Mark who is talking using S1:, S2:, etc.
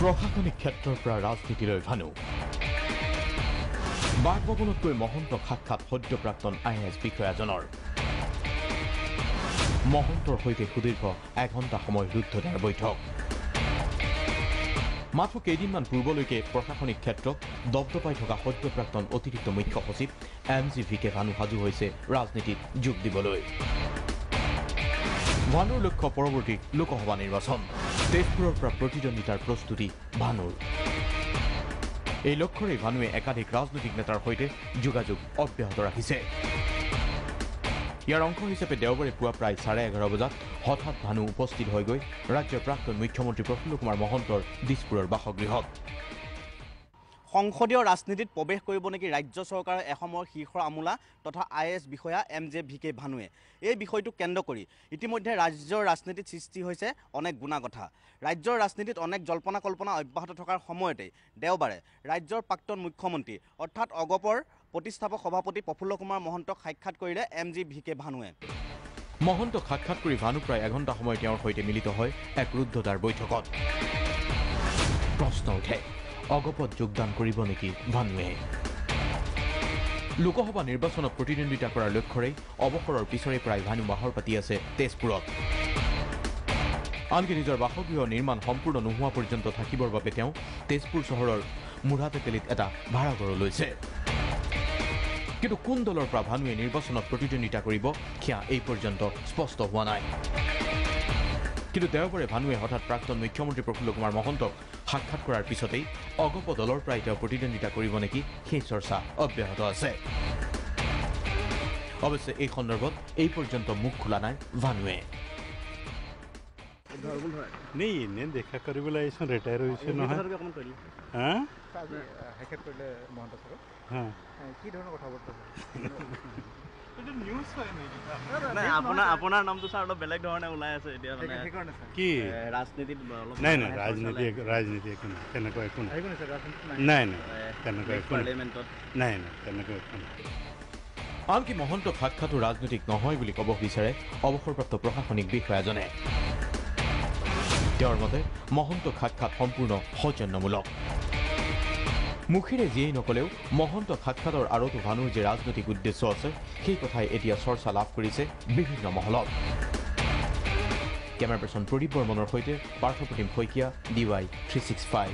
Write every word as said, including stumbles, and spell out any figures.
S1: প্ৰশাসনিক ক্ষেত্ৰৰ পৰা ৰাজনীতিলৈ ভানু বাসভৱনতকৈ মহন্তক সাক্ষাৎ সদ্য প্ৰাক্তন আই এ এছ বিষয়াজনৰ মহন্তৰ সৈতে সুদীৰ্ঘ এঘণ্টা সময় ৰুদ্ধতাৰ বৈঠক মাত্ৰ কেইদিনমান পূৰ্বলৈকে প্ৰশাসনিক ক্ষেত্ৰত দপদপাই থকা সদ্য প্ৰাক্তন অতিৰিক্ত মুখ্য সচিব এম ভি কে ভানু সাজু হৈছে ৰাজনীতিত যোগ দিবলৈ ভানুৰ লক্ষ্য পৰৱৰ্তী লোকসভা নিৰ্বাচন তেজপুৰৰ পৰা প্ৰতিদ্বন্দ্বিতাৰ প্ৰস্তুতি ভানুৰ এই লক্ষ্যৰে ভানুৱে একাধিক ৰাজনৈতিক নেতাৰ সৈতে যোগাযোগ অব্যাহত ৰাখিছে ইয়াৰ অংশ হিচাপে দেওবাৰে পুৱা প্ৰায় চাৰে এঘাৰ বজাত হঠাৎ ভানু উপস্থিত হৈ গৈ ৰাজ্যৰ প্ৰাক্তন মুখ্যমন্ত্ৰী প্ৰফুল্ল কুমাৰ মহন্তৰ দিছপুৰৰ বাসগৃহত
S2: সংসদীয় ৰাজনীতিত প্ৰৱেশ কৰিব নেকি ৰাজ্য চৰকাৰৰ এসময়ৰ শীৰ্ষ আমোলা তথা আই এ এছ বিষয়া এম ভি কে ভানুৱে এই বিষয়টোক কেন্দ্ৰ কৰি ইতিমধ্যে ৰাজ্যৰ ৰাজনীতিত সৃষ্টি হৈছে অনেক গুণাগথা ৰাজ্যৰ ৰাজনীতিত অনেক জল্পনা কল্পনা অব্যাহত থকাৰ সময়তে দেওবাৰে ৰাজ্যৰ প্ৰাক্তন মুখ্যমন্ত্ৰী অৰ্থাৎ অগপৰ প্ৰতিষ্ঠাপক সভাপতি প্ৰফুল্ল কুমাৰ মহন্তক সাক্ষাৎ কৰিলে এম ভি কে ভানুৱে
S1: মহন্তক সাক্ষাৎ কৰি ভানু প্ৰায় এঘণ্টা সময় তেওঁৰ সৈতে মিলিত হয় এক ৰুদ্ধতাৰ বৈঠকত প্ৰশ্ন উঠে অগপত যোগদান কৰিব নেকি ভানুৱে লোকসভা নিৰ্বাচনত প্ৰতিদ্বন্দ্বিতা কৰাৰ লক্ষ্যৰে অৱসৰৰ পিছৰে প্ৰায় ভানু বাহৰ পাতি আছে তেজপুৰত আনকি নিজৰ বাসগৃহ নিৰ্মাণ সম্পূৰ্ণ নোহোৱা পৰ্যন্ত থাকিবৰ বাবে তেওঁ তেজপুৰ চহৰৰ মুঢ়াটেকেলিত এটা ভাড়াঘৰ লৈছে কিন্তু কোন দলৰ পৰা ভানুৱে নিৰ্বাচনত প্ৰতিদ্বন্দ্বিতা কৰিব সেয়া এই পৰ্যন্ত স্পষ্ট হোৱা নাই কিন্তু দেওবাৰে ভানুৱে হঠাৎ প্ৰাক্তন মুখ্যমন্ত্ৰী প্ৰফুল্ল কুমাৰ মহন্তক সাক্ষাৎ কৰাৰ পিছতেই অগপ দলৰ পৰাই তেওঁ প্ৰতিদ্বন্দ্বিতা কৰিব নেকি সেই চৰ্চা অব্যাহত আছে অৱশ্যে এই সন্দৰ্ভত এই পৰ্যন্ত মুখ খোলা নাই ভানুৱে
S3: নেই নে দেখা কৰিবলৈ আহিছোঁ ৰিটায়াৰ হৈছে নহয়
S2: আপোনাৰ নামটো ছাৰ অলপ বেলেগ ধৰণে ওলাই আছে এতিয়া
S3: কি
S2: ৰাজনীতিত
S3: নাই নাই ৰাজনীতি ৰাজনীতি একো নাই তেনেকুৱা একো নাই নাই নাই তেনেকুৱা একো নাই নাই তেনেকুৱা একো নাই
S1: আনকি মহন্তক সাক্ষাতো ৰাজনৈতিক নহয় বুলি ক'ব বিচাৰে অৱসৰপ্ৰাপ্ত প্ৰশাসনিক বিষয়াজনে তেওঁৰ মতে মহন্তক সাক্ষাৎ সম্পূৰ্ণ সৌজন্যমূলক মুখেৰে যিয়েই নকলেও মহন্তক সাক্ষাতৰ আঁৰতো ভানুৰ যে ৰাজনৈতিক উদ্দেশ্য আছে সেই কথাই এতিয়া চৰ্চা লাভ কৰিছে বিভিন্ন মহলত কেমেৰা পাৰ্চন প্ৰদীপ বৰ্মনৰ সৈতে Parthapratim Saikia D Y three six five